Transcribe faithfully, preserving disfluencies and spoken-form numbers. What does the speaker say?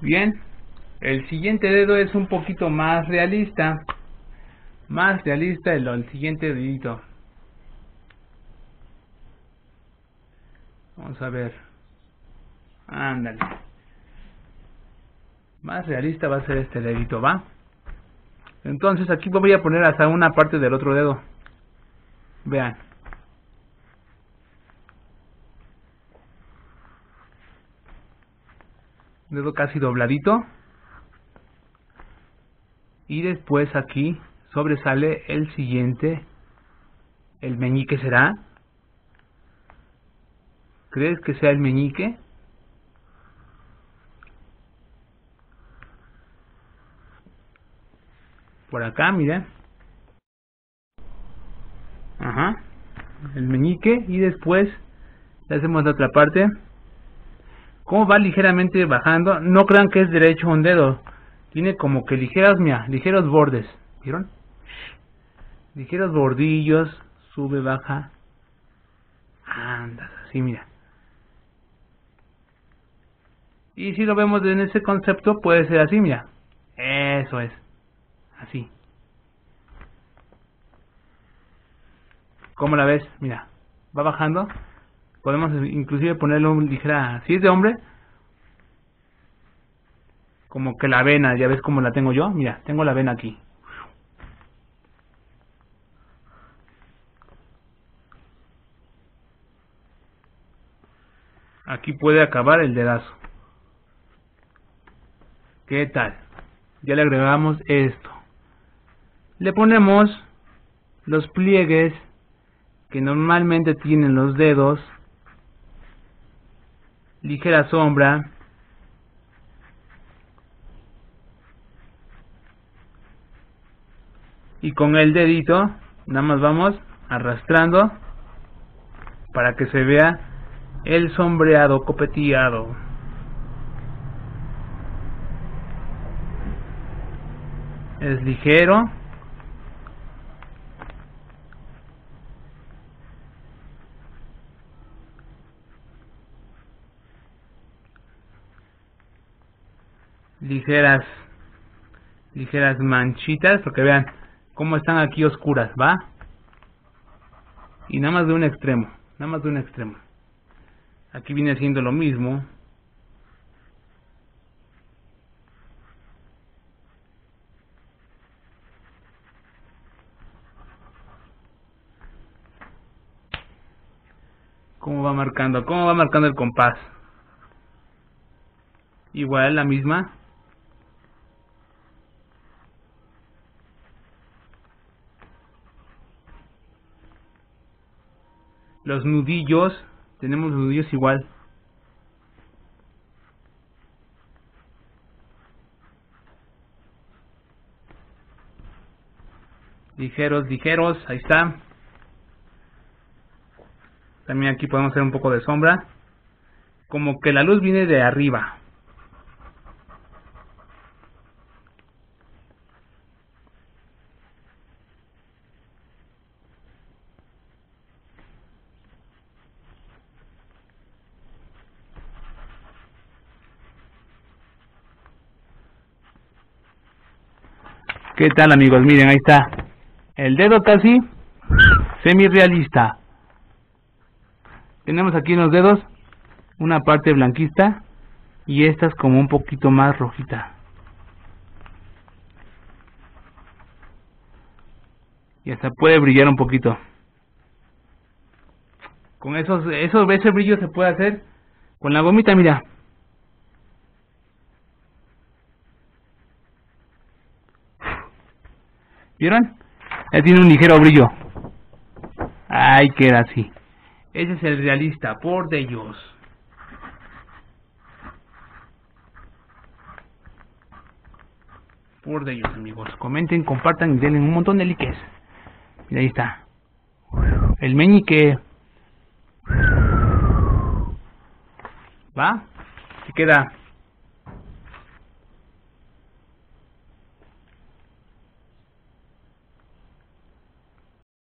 Bien, el siguiente dedo es un poquito más realista. Más realista el, el siguiente dedito. Vamos a ver. Ándale. Más realista va a ser este dedito, ¿va? Entonces aquí voy a poner hasta una parte del otro dedo. Vean. Dedo casi dobladito. Y después aquí sobresale el siguiente. El meñique será. ¿Crees que sea el meñique? Por acá, mira. Ajá. El meñique. Y después le hacemos la otra parte. Como va ligeramente bajando. No crean que es derecho un dedo. Tiene como que ligeras, mira, ligeros bordes. ¿Vieron? Ligeros bordillos. Sube, baja. Anda, así mira. Y si lo vemos en ese concepto, puede ser así, mira. Eso es. Así. ¿Cómo la ves? Mira. Va bajando. Podemos inclusive ponerle un ligera... Si es de hombre, como que la vena, ya ves cómo la tengo yo. Mira, tengo la vena aquí. Aquí puede acabar el dedazo. ¿Qué tal? Ya le agregamos esto. Le ponemos los pliegues que normalmente tienen los dedos. Ligera sombra. Y con el dedito nada más vamos arrastrando para que se vea el sombreado copeteado. Es ligero. Ligeras, ligeras manchitas, porque vean cómo están aquí oscuras, ¿va? Y nada más de un extremo, nada más de un extremo. Aquí viene siendo lo mismo. ¿Cómo va marcando? ¿Cómo va marcando el compás? Igual la misma. Los nudillos, tenemos nudillos igual. Ligeros, ligeros, ahí está. También aquí podemos hacer un poco de sombra. Como que la luz viene de arriba. ¿Qué tal, amigos? Miren, ahí está. El dedo casi semi-realista. Tenemos aquí en los dedos una parte blanquista y esta es como un poquito más rojita. Y hasta puede brillar un poquito. Con esos, esos ese brillo se puede hacer con la gomita, mira. ¿Vieron? Ya tiene un ligero brillo. Ahí queda así. Ese es el realista, por de ellos. Por de ellos, amigos. Comenten, compartan y denle un montón de likes. Mira, ahí está. El meñique. ¿Va? Se queda